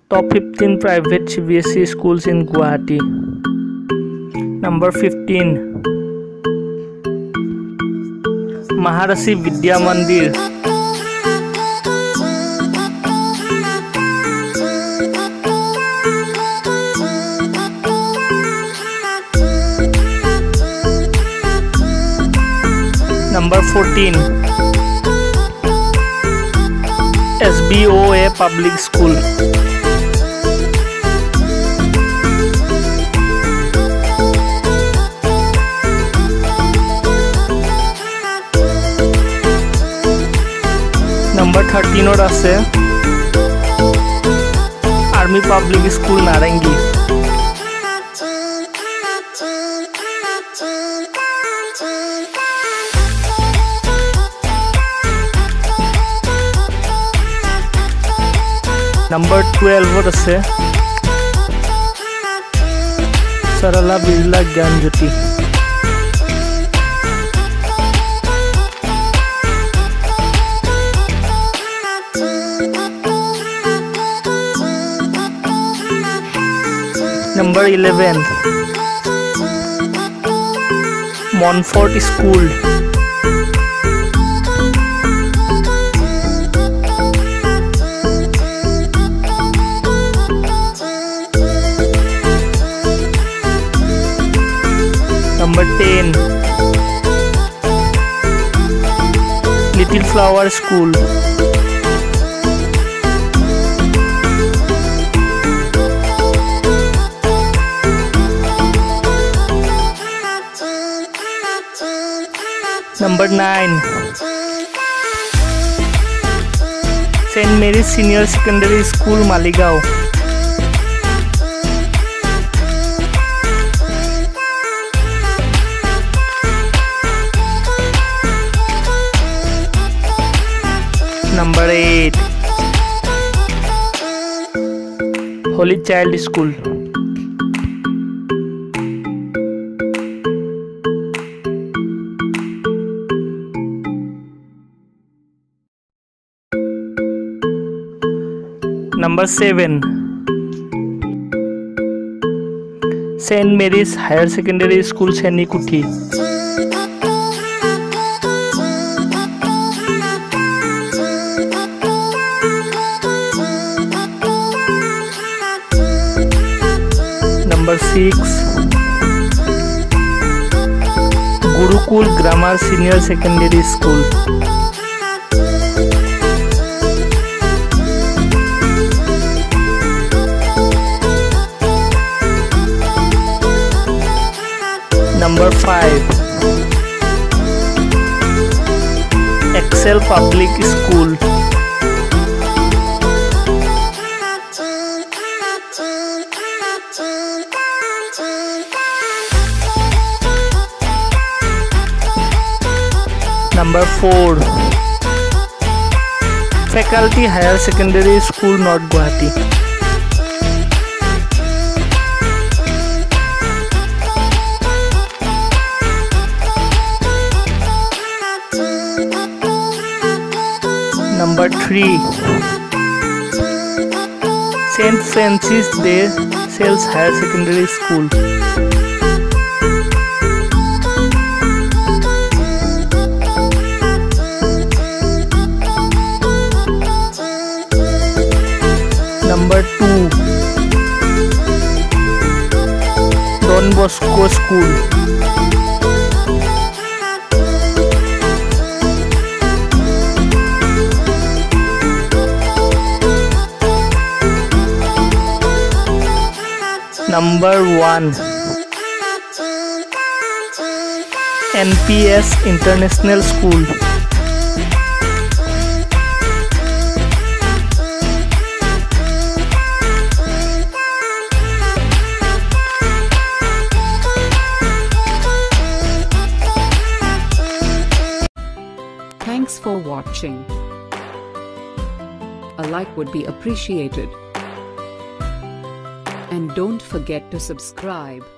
Top 15 private CBSE schools in Guwahati. Number 15, Maharashi Vidya Mandir. Number 14, SBOA Public School. Number 13 और আছে Army Public School Narangi. Number 12 और আছে Sarala Birla Gyanjyoti. Number 11, Montfort School. Number 10, Little Flower School. Number 9, St. Mary's Senior Secondary School, Maligaon. Number 8, Holy Child School. Number 7, St. Mary's Higher Secondary School, Senikuthi. Number 6, Gurukul Grammar Senior Secondary School. Number 5, Excel Public School. Number 4, Faculty Higher Secondary School, North Guwahati. Number 3, St. Francis de Sales Higher Secondary School. Number 2, Don Bosco School. Number 1, NPS International School. Thanks for watching. A like would be appreciated. And don't forget to subscribe.